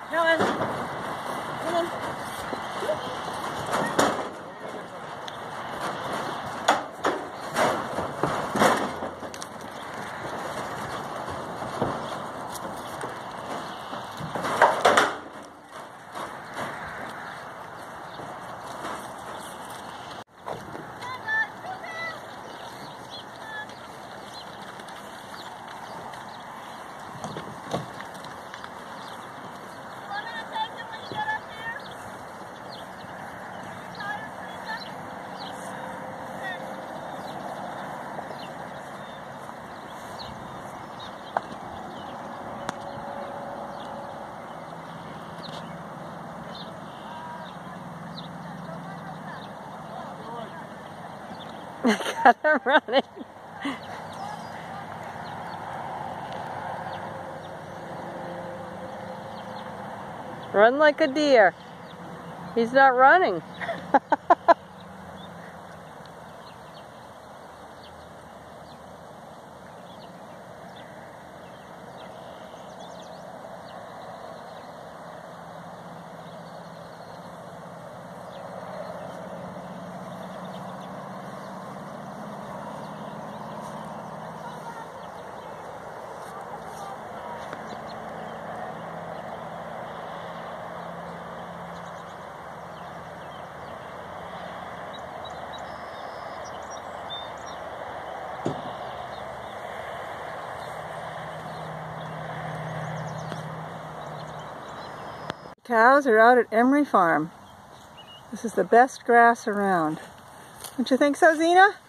Helen, come on. I got him running. Run like a deer. He's not running. Cows are out at Emery Farm. This is the best grass around. Don't you think so, Zena?